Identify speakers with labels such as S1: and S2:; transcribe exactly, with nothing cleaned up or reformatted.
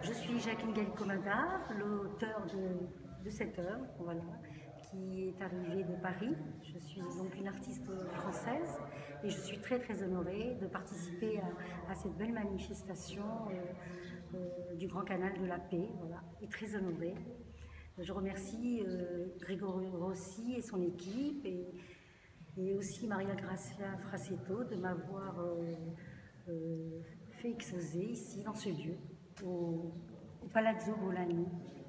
S1: Je suis Jacqueline Gallico-Madar, l'auteur de, de cette œuvre, voilà, qui est arrivée de Paris. Je suis donc une artiste française et je suis très très honorée de participer à, à cette belle manifestation euh, euh, du Grand Canal de la Paix, voilà, et très honorée. Je remercie euh, Grégory Rossi et son équipe et, et aussi Maria Grazia Frassetto de m'avoir euh, euh, fait exposer ici dans ce lieu, au, au Palazzo Bolani.